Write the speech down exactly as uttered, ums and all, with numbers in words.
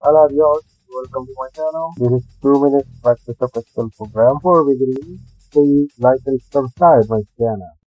Hello viewers, welcome to my channel. This is two minutes Microsoft Excel program. For beginners, please like and subscribe my channel.